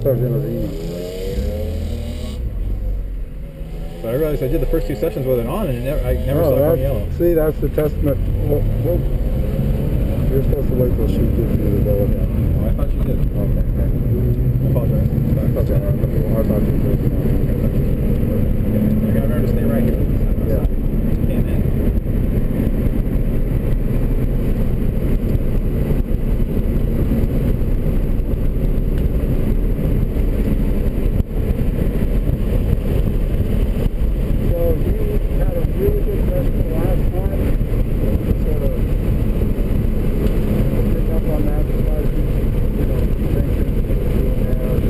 starts in as E. But I realized I did the first 2 sessions with it on, and I never saw it turn yellow. See, that's the testament. Well, you're supposed to wait till she gives you the go again. Oh, I thought you did. Okay. I apologize. That's all right. I thought you did. Okay. I gotta remember to stay right here. Yeah. Can't end. So you had a really good session last time. Sort of pick up on that, thinking what you're doing there.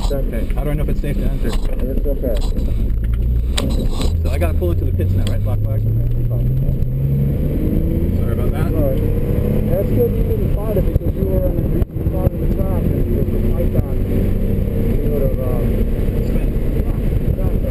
Okay, how do I know if it's safe to enter? It's okay. So I gotta pull into the pits now, right? Black flag? Sorry about that. Alright. That's good you didn't fight it because you were on the part of the track and you were fight on. You would have, Spin. yeah, exactly.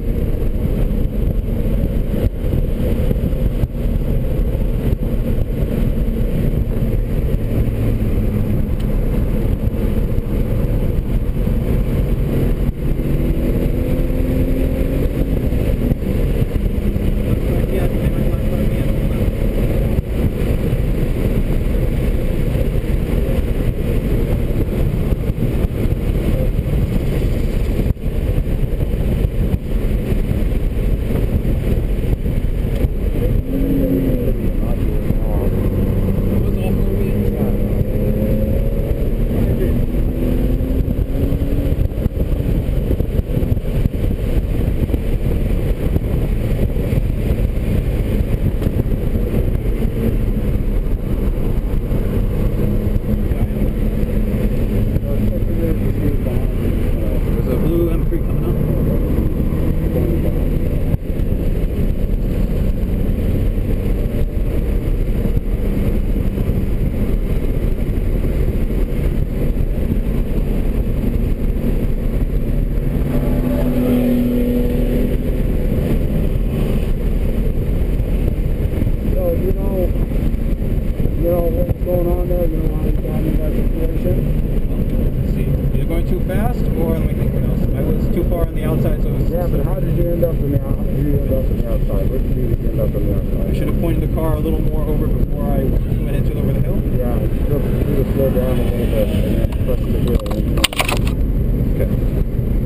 Yeah, but how did you end up on the outside? Where did you end up on the outside? I should have pointed the car a little more over before I went into it over the hill. Yeah, you should have slowed down a little bit and then pressed the hill. Okay.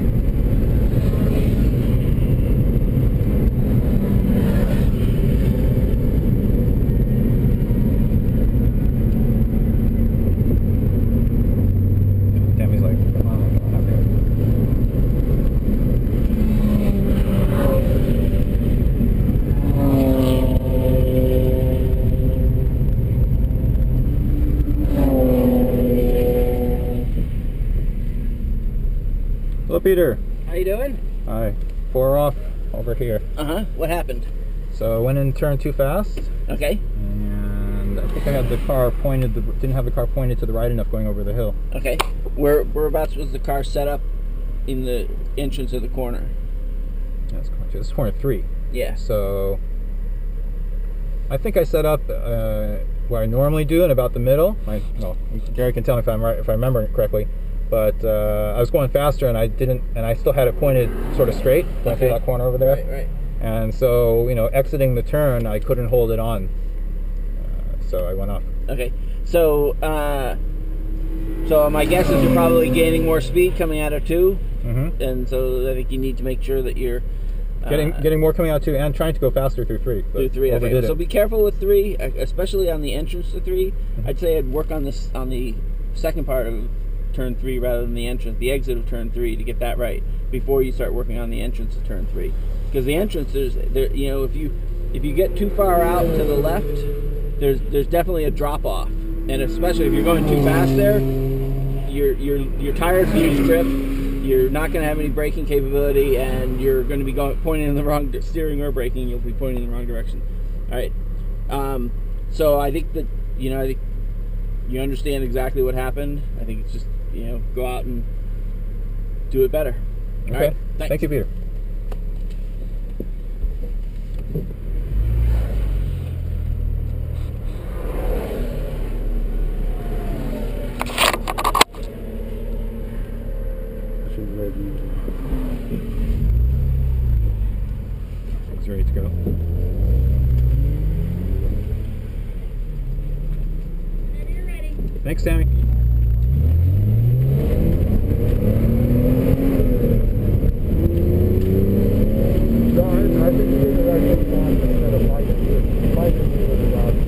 Hello, Peter. How you doing? Hi. 4 off over here. Uh-huh. What happened? So I went in turn too fast. Okay. And I think I had the car pointed, didn't have the car pointed to the right enough going over the hill. Okay. Whereabouts was the car set up in the entrance of the corner? That's correct. This is corner 3. Yeah. So I think I set up what I normally do in about the middle. Well, Gary can tell me if I'm right, if I remember it correctly. But I was going faster, and I still had it pointed sort of straight going through that corner over there. Right. And so, you know, exiting the turn, I couldn't hold it on, so I went off. Okay. So, so my guess is you're probably gaining more speed coming out of 2, and so I think you need to make sure that you're getting more coming out 2, and trying to go faster through 3. Through 3. Okay. So be careful with 3, especially on the entrance to 3. I'd say I'd work on this on the second part of turn 3 rather than the exit of turn 3 to get that right before you start working on the entrance of turn 3. Because the entrance you know, if you get too far out to the left, there's definitely a drop off, and especially if you're going too fast there, your tires use grip, you're not going to have any braking capability, and you're going to be pointing in the wrong steering or braking. You'll be pointing in the wrong direction. All right. So I think that I think you understand exactly what happened. I think it's just go out and do it better. Okay. All right. Thank you, Peter. It's ready to go. Whenever you're ready. Thanks, Sammy. I think you did the right thing instead of fighting with the dog.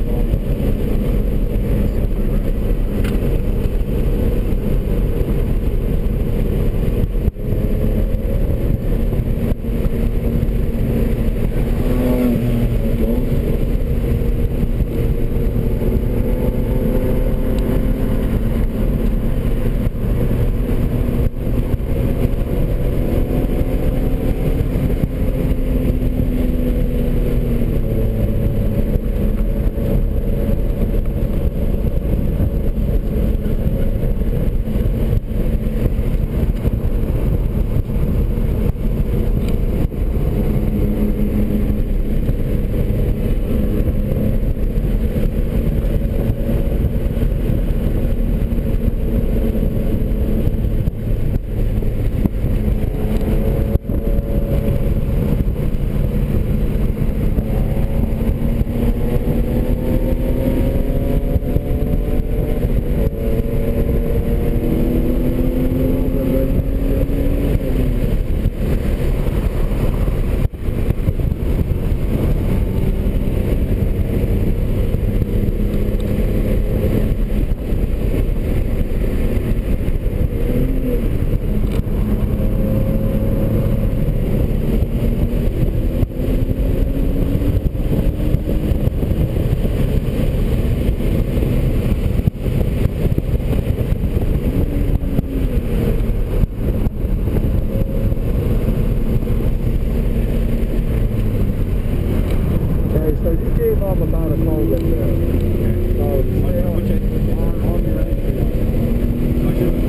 you gave up about a culvert there. Okay. So, Which on your entry. I should